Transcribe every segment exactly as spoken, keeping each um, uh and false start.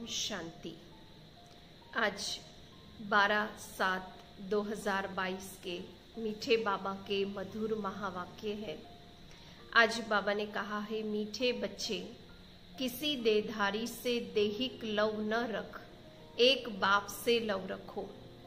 ओम शांति। आज बारह सात दो हज़ार बाईस के मीठे बाबा के मधुर महावाक्य है। आज बाबा ने कहा है, मीठे बच्चे, किसी देहधारी से दैहिक लव न रख, एक बाप से लव रखो।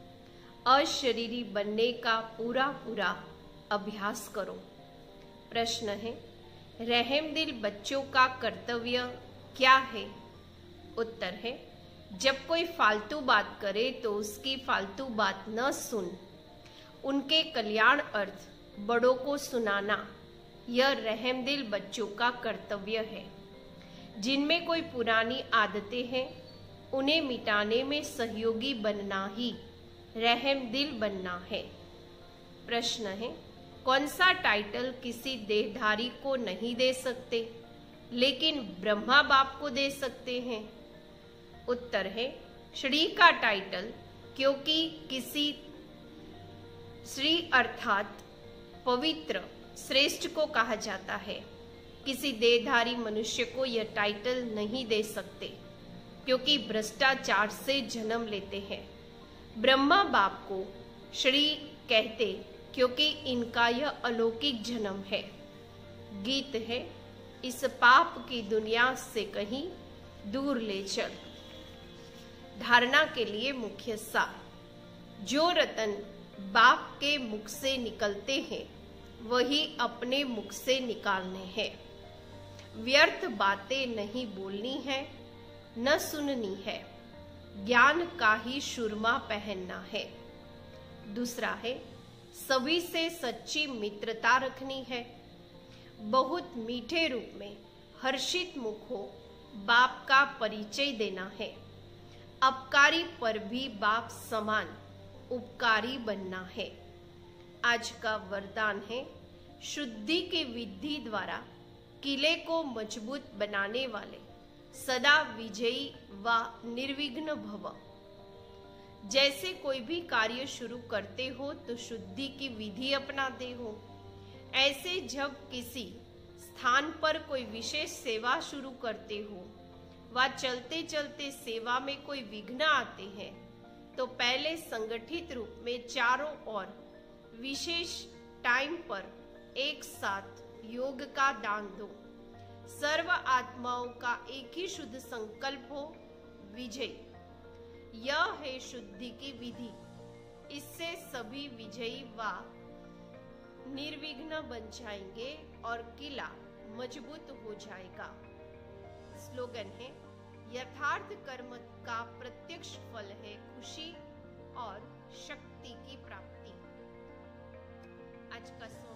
अशरीरी बनने का पूरा पूरा अभ्यास करो। प्रश्न है, रहमदिल बच्चों का कर्तव्य क्या है? उत्तर है, जब कोई फालतू बात करे तो उसकी फालतू बात न सुन, उनके कल्याण अर्थ बड़ों को सुनाना, यह रहमदिल बच्चों का कर्तव्य है। जिनमें कोई पुरानी आदतें हैं, उन्हें मिटाने में सहयोगी बनना ही रहमदिल बनना है। प्रश्न है, कौन सा टाइटल किसी देहधारी को नहीं दे सकते लेकिन ब्रह्मा बाप को दे सकते हैं? उत्तर है, श्री का टाइटल, क्योंकि किसी श्री अर्थात पवित्र श्रेष्ठ को कहा जाता है। किसी देहधारी मनुष्य को यह टाइटल नहीं दे सकते क्योंकि भ्रष्टाचार से जन्म लेते हैं। ब्रह्मा बाप को श्री कहते क्योंकि इनका यह अलौकिक जन्म है। गीत है, इस पाप की दुनिया से कहीं दूर ले चल। धारणा के लिए मुख्य सार, जो रतन बाप के मुख से निकलते हैं वही अपने मुख से निकालने हैं। व्यर्थ बातें नहीं बोलनी है, न सुननी है, ज्ञान का ही सुरमा पहनना है। दूसरा है, सभी से सच्ची मित्रता रखनी है। बहुत मीठे रूप में हर्षित मुख हो बाप का परिचय देना है। अपकारी पर भी बाप समान उपकारी बनना है। आज का वरदान है, शुद्धि की विधि द्वारा किले को मजबूत बनाने वाले सदा विजयी व निर्विघ्न भव। जैसे कोई भी कार्य शुरू करते हो तो शुद्धि की विधि अपनाते हो, ऐसे जब किसी स्थान पर कोई विशेष सेवा शुरू करते हो व चलते चलते सेवा में कोई विघ्न आते हैं तो पहले संगठित रूप में चारों ओर विशेष टाइम पर एक साथ योग का दान दो। सर्व आत्माओं का एक ही शुद्ध संकल्प हो, विजय। यह है शुद्धि की विधि। इससे सभी विजयी व निर्विघ्न बन जाएंगे और किला मजबूत हो जाएगा। स्लोगन है, यथार्थ कर्म का प्रत्यक्ष फल है खुशी और शक्ति की प्राप्ति। आज का